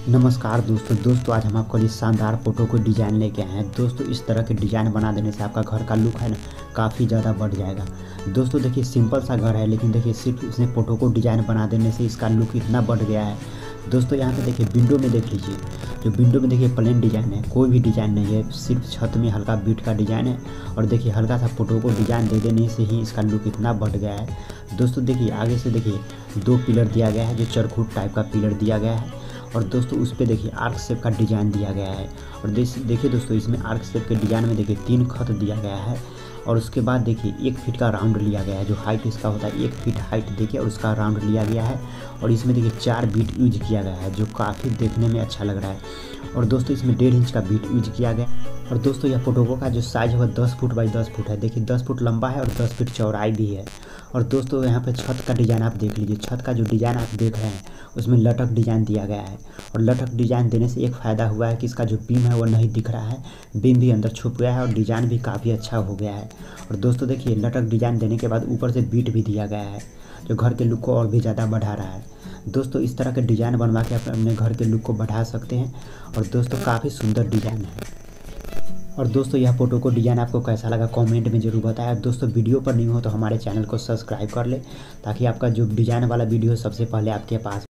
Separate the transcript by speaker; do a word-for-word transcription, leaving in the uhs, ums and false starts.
Speaker 1: नमस्कार दोस्तों दोस्तों आज हम आपके लिए शानदार फोटो को डिज़ाइन लेके आए हैं। दोस्तों इस तरह के डिज़ाइन बना देने से आपका घर का लुक है ना काफ़ी ज़्यादा बढ़ जाएगा। दोस्तों देखिए सिंपल सा घर है, लेकिन देखिए सिर्फ इसने फोटो को डिज़ाइन बना देने से इसका लुक इतना बढ़ गया है। दोस्तों यहाँ पे देखिए विंडो में देख लीजिए, जो विंडो में देखिए प्लेन डिज़ाइन है, कोई भी डिज़ाइन नहीं है, सिर्फ छत में हल्का बीट का डिज़ाइन है। और देखिए हल्का सा फोटो को डिज़ाइन दे देने से ही इसका लुक इतना बढ़ गया है। दोस्तों देखिए आगे से देखिए दो पिलर दिया गया है, जो चरखूट टाइप का पिलर दिया गया है। और दोस्तों उस पे देखिए आर्क शेप का डिज़ाइन दिया गया है। और देखिए दोस्तों इसमें आर्क शेप के डिज़ाइन में देखिए तीन खत दिया गया है। और उसके बाद देखिए एक फीट का राउंड लिया गया है, जो हाइट इसका होता है एक फीट हाइट देखिए, और उसका राउंड लिया गया है। और इसमें देखिए चार बीट यूज किया गया है, जो काफ़ी देखने में अच्छा लग रहा है। और दोस्तों इसमें डेढ़ इंच का बीट यूज किया गया। और दोस्तों यह फोटोको का जो साइज़ है वह दस फुट बाई दस फुट है। देखिए दस फुट लंबा है और दस फीट चौड़ाई भी है। और दोस्तों यहाँ पे छत का डिज़ाइन आप देख लीजिए, छत का जो डिज़ाइन आप देख रहे हैं उसमें लटक डिज़ाइन दिया गया है। और लटक डिज़ाइन देने से एक फ़ायदा हुआ है कि इसका जो बीम है वो नहीं दिख रहा है, बीम भी अंदर छुप गया है और डिज़ाइन भी काफ़ी अच्छा हो गया है। और दोस्तों देखिए लटक डिज़ाइन देने के बाद ऊपर से बीट भी दिया गया है, जो घर के लुक को और भी ज़्यादा बढ़ा रहा है। दोस्तों इस तरह के डिज़ाइन बनवा के आप अपने घर के लुक को बढ़ा सकते हैं। और दोस्तों काफ़ी सुंदर डिज़ाइन है। और दोस्तों यह फोटो को डिज़ाइन आपको कैसा लगा कमेंट में ज़रूर बताएं। दोस्तों वीडियो पर नहीं हो तो हमारे चैनल को सब्सक्राइब कर ले, ताकि आपका जो डिज़ाइन वाला वीडियो सबसे पहले आपके पास